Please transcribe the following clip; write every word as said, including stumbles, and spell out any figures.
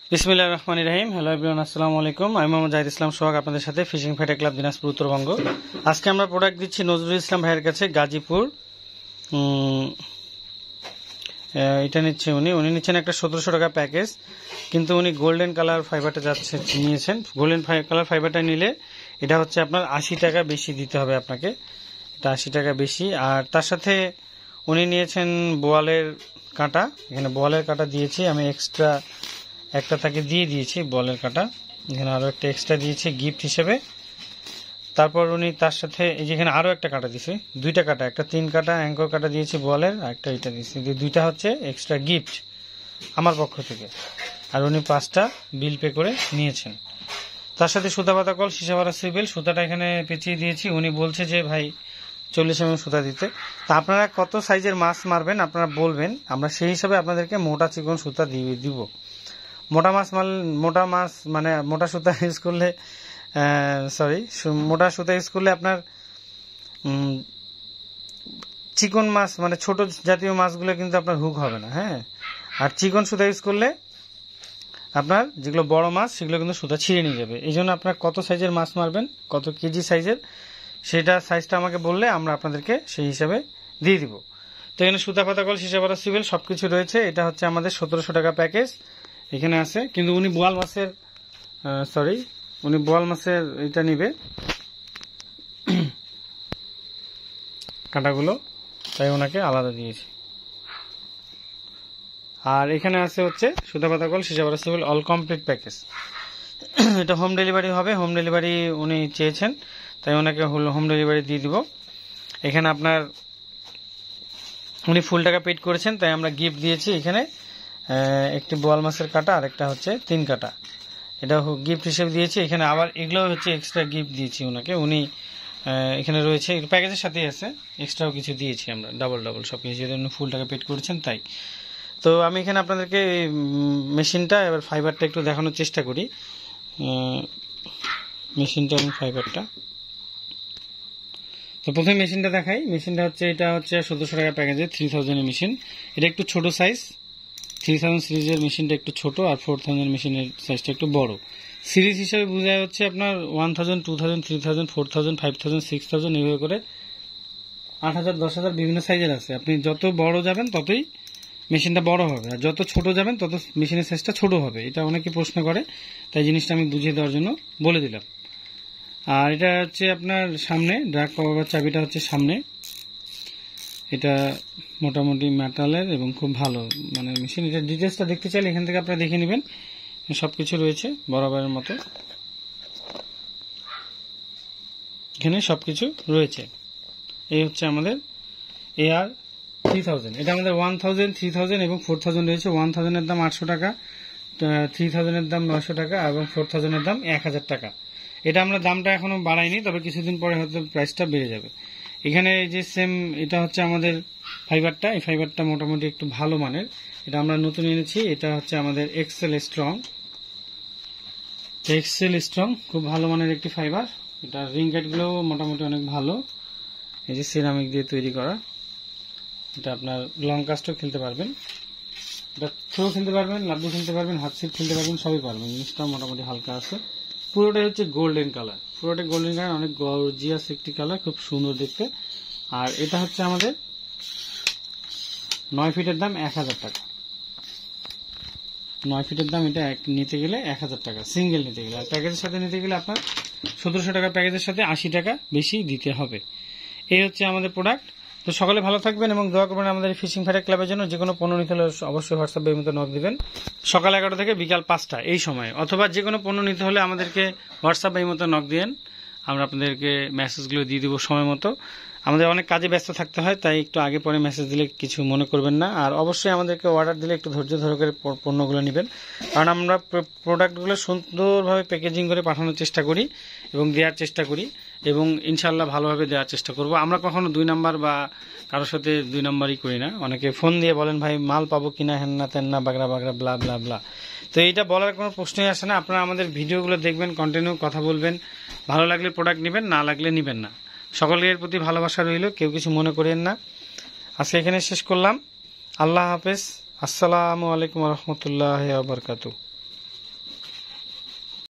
বিসমিল্লাহির রহমানির রহিম। Hello everyone, আসসালামু আলাইকুম। আমি মোহাম্মদ জাহিদ ইসলাম সোহাগ, আপনাদের সাথে fishing fighter club Dinajpur Uttarbanga. আজকে আমরা প্রোডাক্ট দিচ্ছি নজরুল ইসলাম ভাইয়ের কাছে, গাজীপুর। এটা নিচ্ছে উনি উনি নিচ্ছেন একটা সতেরোশো টাকা প্যাকেজ, কিন্তু উনি গোল্ডেন কালার ফাইবারটা যাচ্ছে নিয়েছেন। গোল্ডেন কালার ফাইবারটা নিলে এটা হচ্ছে আপনার আশি টাকা বেশি দিতে হবে আপনাকে, এটা আশি টাকা বেশি। আর তার সাথে উনি নিয়েছেন বোয়ালের কাঁটা, এখানে বোয়ালের কাঁটা দিয়েছি আমি, এক্সট্রা একটা তাকে দিয়ে দিয়েছি বলের কাটা, এখানে আরো একটা এক্সট্রা দিয়েছি গিফট হিসেবে। তারপর উনি তার সাথে এই যেখানে আরো একটা কাটা দিয়েছে, দুইটা কাটা, একটা তিন কাটা অ্যাঙ্কর কাটা দিয়েছি বলের, আর একটা এটা দিয়েছি, দুইটা হচ্ছে এক্সট্রা গিফট আমার পক্ষ থেকে। আর উনি পাঁচটা বিল পে করে নিয়েছেন। তার সাথে সুতা পাতা কল, সীসা ভরা সুইবেল, সুতাটা এখানে পেঁচিয়ে দিয়েছি। উনি বলছে যে ভাই চল্লিশ এম এম সুতা দিতে। তা আপনারা কত সাইজের মাছ মারবেন আপনারা বলবেন, আমরা সেই হিসাবে আপনাদেরকে মোটা চিকন সুতা দিয়ে দিব। মোটা মাছ মাল মোটা মাছ মানে মোটা সুতা ইউজ করলে, সরি মোটা সুতা ইউজ করলে আপনার চিকন মাছ মানে ছোট জাতীয় মাছগুলো কিন্তু আপনার হুক হবে না, হ্যাঁ। আর চিকন সুতা ইউজ করলে আপনার যেগুলো বড় মাছ সেগুলো কিন্তু সুতা ছিঁড়ে নিয়ে যাবে। এই জন্য আপনার কত সাইজের মাছ মারবেন, কত কেজি সাইজের, সেটা সাইজটা আমাকে বললে আমরা আপনাদেরকে সেই হিসাবে দিয়ে দিব। তো এখানে সুতা পাতা কল, সীসা ভরা সিভিল সবকিছু রয়েছে। এটা হচ্ছে আমাদের সতেরোশো টাকা প্যাকেজ এখানে আছে। কিন্তু উনি বোয়াল মাছের সরি উনি বোয়াল মাছের এটা নিবে কাঁটাগুলো, তাই ওনাকে আলাদা দিয়েছি। আর এখানে আছে হচ্ছে সুতা পাতা কল, সীসা ভরা সিভিল অল কমপ্লিট প্যাকেজ। এটা হোম ডেলিভারি হবে, হোম ডেলিভারি উনি চেয়েছেন, তাই ওনাকে হোম ডেলিভারি দিয়ে দিব। এখানে আপনার উনি ফুল টাকা পেড করেছেন, তাই আমরা গিফট দিয়েছি এখানে একটি বোয়াল মাছের কাটা আর একটা হচ্ছে তিন কাটা, এটা গিফট হিসেবে দিয়েছি। এখানে আবার এগুলো হচ্ছে এক্সট্রা গিফট দিয়েছি ওনাকে, উনি এখানে রয়েছে প্যাকেজের সাথেই আছে, এক্সট্রাও কিছু দিয়েছি আমরা, ডাবল ডাবল সব কিছু, যেহেতু উনি ফুল টাকা পেড করেছেন তাই। তো আমি এখানে আপনাদেরকে মেশিনটা এবার ফাইবারটা একটু দেখানোর চেষ্টা করি, মেশিনটা এবং ফাইবারটা। তো প্রথমে মেশিনটা দেখাই। মেশিনটা হচ্ছে এটা হচ্ছে সতেরোশো টাকা প্যাকেজে থ্রি থাউজেন্ডের মেশিন। এটা একটু ছোট সাইজ, থ্রি থাউজেন্ড সিরিজের মেশিনটা একটু ছোট, আর ফোর থাউজেন্ড মেশিনের সাইজটা একটু বড়। সিরিজ হিসাবে বোঝায় হচ্ছে আপনার one thousand, two thousand, three thousand, four thousand, five thousand, six thousand এইভাবে করে আট হাজার, দশ হাজার বিভিন্ন সাইজের আছে। আপনি যত বড় যাবেন ততই মেশিনটা বড় হবে, আর যত ছোট যাবেন তত মেশিনের সাইজটা ছোট হবে। এটা অনেকে প্রশ্ন করে, তাই জিনিসটা আমি বুঝিয়ে দেওয়ার জন্য বলে দিলাম। আর এটা হচ্ছে আপনার সামনে ড্রাগ পাওয়ার চাবিটা হচ্ছে সামনে, এটা মোটামুটি মেটালের এবং খুব ভালো মানে মেশিন। এটা ডিটেলসটা দেখতে চাইলে এখান থেকে আপনারা দেখে নেবেন, সবকিছু রয়েছে বরাবরের মতো, এখানে সবকিছু রয়েছে। এই হচ্ছে আমাদের এআর থ্রি থাউজেন্ড। এটা আমাদের ওয়ান থাউজেন্ড, থ্রি থাউজেন্ড এবং ফোর থাউজেন্ড রয়েছে। ওয়ান থাউজেন্ডের দাম আটশো টাকা, থ্রি থাউজেন্ডের দাম নয়শো টাকা এবং ফোর থাউজেন্ডের দাম এক হাজার টাকা। এটা আমরা দামটা এখনো বাড়াইনি, তবে কিছুদিন পরে হয়তো প্রাইসটা বেড়ে যাবে। এখানে যে সেম এটা হচ্ছে আমাদের ফাইবারটা, এই ফাইবারটা মোটামুটি একটু ভালো মানের, এটা আমরা নতুন এনেছি। এটা হচ্ছে আমাদের এক্সেল স্ট্রং, এক্সেল স্ট্রং খুব ভালো মানের একটি ফাইবার। এটা রিং গাইডগুলো মোটামুটি অনেক ভালো, এই যে সিরামিক দিয়ে তৈরি করা। এটা আপনার লং কাস্টও খেলতে পারবেন, এটা থ্রো খেলতে পারবেন, লাড্ডু খেলতে পারবেন, হাত সিট খেলতে পারবেন, সবই পারবেন। জিনিসটা মোটামুটি হালকা আছে। পুরোটাই হচ্ছে গোল্ডেন কালার, পুরোটাই গোল্ডেন কালার, অনেক গর্জিয়াস একটি কালার, খুব সুন্দর দেখতে। আর এটা হচ্ছে আমাদের নয় ফিটের দাম এক হাজার টাকা, নয় ফিটের দাম এটা নিতে গেলে এক হাজার টাকা সিঙ্গেল নিতে গেলে। আর প্যাকেজের সাথে নিতে গেলে আপনার সতেরোশো টাকা প্যাকেজের সাথে আশি টাকা বেশি দিতে হবে। এই হচ্ছে আমাদের প্রোডাক্ট। তো সকলে ভালো থাকবেন এবং দোয়া করবেন আমাদের ফিশিং ফাইটার ক্লাবের জন্য। যে কোনো পণ্য নিতে হলে অবশ্যই হোয়াটসঅ্যাপের মতো নক দিবেন সকাল এগারোটা থেকে বিকাল পাঁচটা এই সময়, অথবা যে কোনো পণ্য নিতে হলে আমাদেরকে হোয়াটসঅ্যাপের মতো নক দিন, আমরা আপনাদেরকে মেসেজগুলো দিয়ে দিব সময় মতো। আমাদের অনেক কাজে ব্যস্ত থাকতে হয়, তাই একটু আগে পরে মেসেজ দিলে কিছু মনে করবেন না। আর অবশ্যই আমাদেরকে অর্ডার দিলে একটু ধৈর্য ধরে করে পণ্যগুলো নেবেন, কারণ আমরা প্রোডাক্টগুলো সুন্দরভাবে প্যাকেজিং করে পাঠানোর চেষ্টা করি এবং দেওয়ার চেষ্টা করি, এবং ইনশাল্লাহ ভালোভাবে দেওয়ার চেষ্টা করব। আমরা কখনো দুই নাম্বার বা কারোর সাথে দুই নাম্বারই করি না। অনেকে ফোন দিয়ে বলেন ভাই মাল পাবো কিনা, হেন না তেন না, বাগরা বাগরা ব্লা ব্লা ব্লা। তো এইটা বলার কোনো প্রশ্নই আসে না। আপনারা আমাদের ভিডিওগুলো দেখবেন, কন্টিনিউ কথা বলবেন, ভালো লাগলে প্রোডাক্ট নেবেন, না লাগলে নেবেন না। সকলের প্রতি ভালোবাসা রইল, কেউ কিছু মনে করেন না। আজকে এখানে শেষ করলাম। আল্লাহ হাফেজ, আসসালামু আলাইকুম রহমতুল্লাহ বারকাতু।